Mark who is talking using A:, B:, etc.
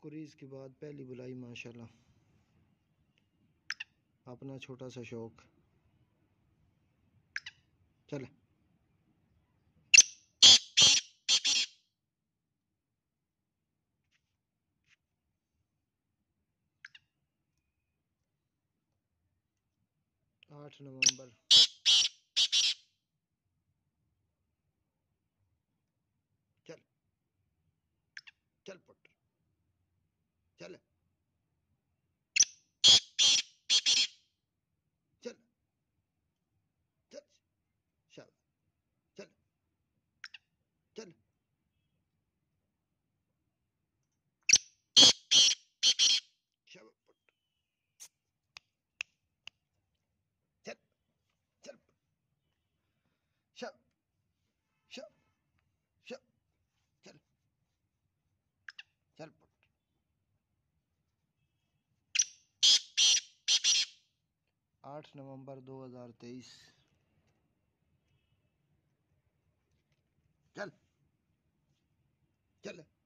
A: कुरीज के बाद पहली बुलाई माशाल्लाह। अपना छोटा सा शौक। चले आठ नवंबर। चल चल पुट चल चल चल शाबाश चल चल शाबाश पुट चल चल शब शब शब चल चल पुट 8 नवंबर 2023। चल चल